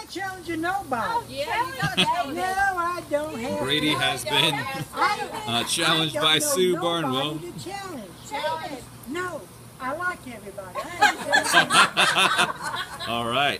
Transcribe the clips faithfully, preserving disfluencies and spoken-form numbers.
not challenging nobody. Oh, yeah, you gotta challenge No, I don't have Brady to. has been uh, challenged by Sue Barnwell. To challenge. challenge. No, I like everybody. I ain't All right.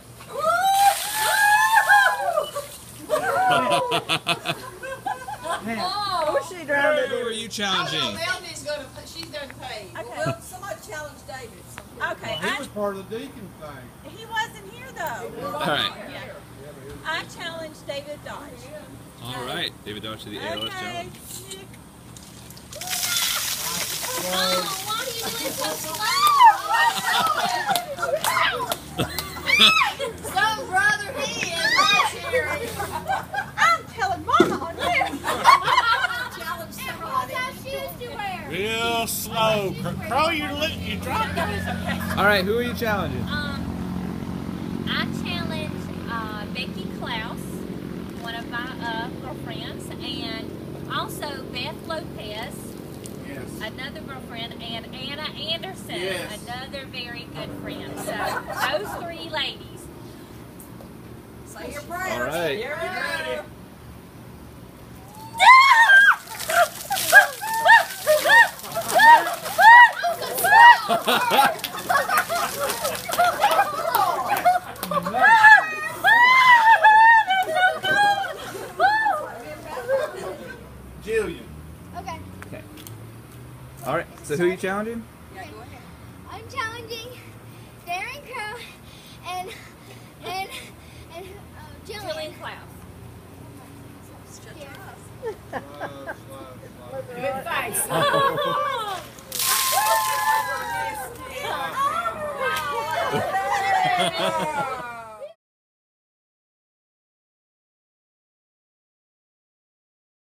now, Oh, she drowned it. Who are you challenging? Melanie's gonna, she's gonna pay. Okay. Well, somebody challenge David. Okay, He I, was part of the deacon thing. he wasn't here though. All right. Yeah. I challenged David Dodge. All right. David Dodge to the A L S Okay. challenge. Nick. Oh, why are you doing so slow? Some brother he is not cheering. I'm telling Mama on you. Challenge somebody. What shoes to wear? Real slow. Throw your lip. You dropped it. All right. Who are you challenging? Um, I challenge uh, Becky Klaus, one of my uh, girlfriends, and also Beth Lopez, Yes. another girlfriend, and Anna Anderson, Yes. another very good friend. So those three ladies. Say your prayers. All right. Here we go. Jillian. Okay. Okay. All right. So who are you challenging? Yeah, go ahead. I'm challenging Darren Crow and and and uh, Jillian. Jillian Klaus. Slide, slide, slide. Good thanks. Oh.